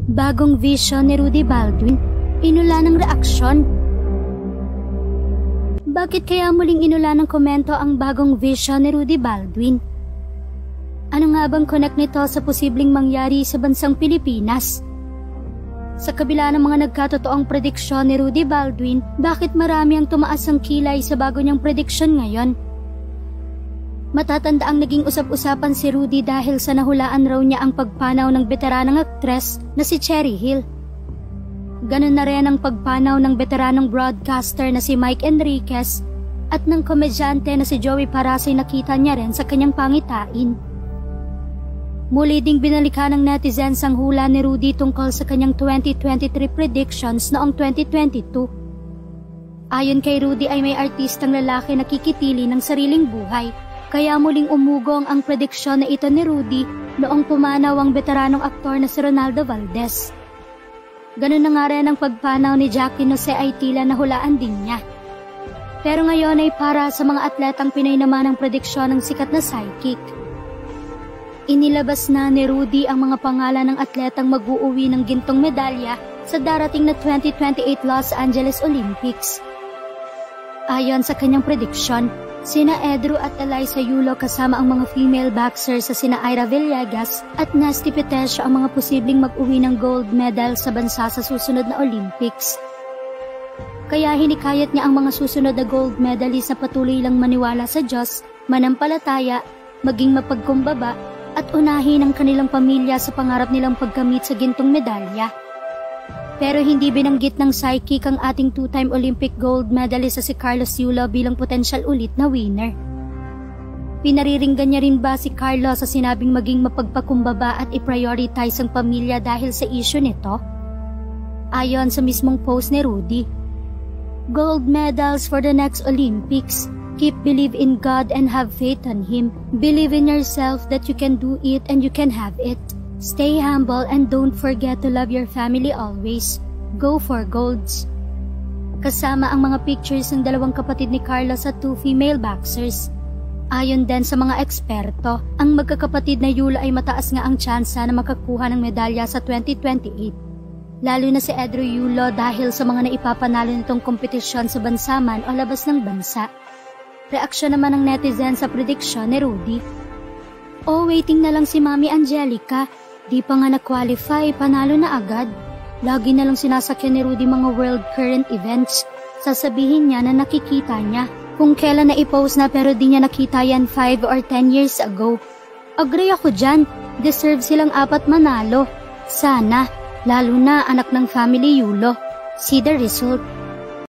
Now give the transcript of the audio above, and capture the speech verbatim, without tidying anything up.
Bagong vision ni Rudy Baldwin, inula ng reaksyon. Bakit kaya muling inula ng komento ang bagong vision ni Rudy Baldwin? Ano nga bang connect nito sa posibleng mangyari sa bansang Pilipinas? Sa kabila ng mga nagkatotoong prediksyon ni Rudy Baldwin, bakit marami ang tumaas ang kilay sa bago niyang prediksyon ngayon? Matatanda ang naging usap-usapan si Rudy dahil sa nahulaan raw niya ang pagpanaw ng veteranang aktres na si Cherry Hill. Ganun na rin ang pagpanaw ng veteranong broadcaster na si Mike Enriquez at ng komedyante na si Joey Parasay nakita niya rin sa kanyang pangitain. Muli ding binalikan ng netizens ang hula ni Rudy tungkol sa kanyang twenty twenty-three predictions noong twenty twenty-two. Ayon kay Rudy ay may artistang lalaki na kikitili ng sariling buhay, kaya muling umugong ang prediksyon na ito ni Rudy noong pumanaw ang veteranong aktor na si Ronaldo Valdez. Ganun na nga rin ang pagpanaw ni Jackie Jose ay tila nahulaan din niya. Pero ngayon ay para sa mga atletang Pinoy naman ang prediksyon ng sikat na psychic. Inilabas na ni Rudy ang mga pangalan ng atletang mag-uuwi ng gintong medalya sa darating na twenty twenty-eight Los Angeles Olympics. Ayon sa kanyang prediksyon, sina Edru at Eliza Yulo kasama ang mga female boxers sa sina Ira Villegas at Nasty Petesio ang mga posibleng mag-uwi ng gold medal sa bansa sa susunod na Olympics. Kaya hinikayat niya ang mga susunod na gold medalist na patuloy lang maniwala sa Diyos, manampalataya, maging mapagkumbaba at unahin ang kanilang pamilya sa pangarap nilang pagkamit sa gintong medalya. Pero hindi binanggit ng psychic ang ating two-time Olympic gold medalist sa si Carlos Yulo bilang potensyal ulit na winner. Pinariringgan niya rin ba si Carlos sa sinabing maging mapagpakumbaba at i-prioritize ang pamilya dahil sa issue nito? Ayon sa mismong post ni Rudy, "Gold medals for the next Olympics. Keep believe in God and have faith on Him. Believe in yourself that you can do it and you can have it. Stay humble and don't forget to love your family always. Go for golds." Kasama ang mga pictures ng dalawang kapatid ni Carlos at two female boxers. Ayon din sa mga eksperto, ang magkakapatid na Yulo ay mataas nga ang tsansa na makakuha ng medalya sa twenty twenty-eight. Lalo na si Edru Yulo dahil sa mga naipapanalo nitong kompetisyon sa bansa man o labas ng bansa. Reaksyon naman ng netizen sa prediksyon ni Rudy. "Oh, waiting na lang si Mami Angelica. Di pa nga na-qualify, panalo na agad. Lagi na lang sinasakyan ni Rudy mga world current events. Sasabihin niya na nakikita niya kung kailan na i-post na pero di niya nakita yan five or ten years ago. Agree ako dyan, deserve silang apat manalo. Sana, lalo na anak ng family Yulo. See the result."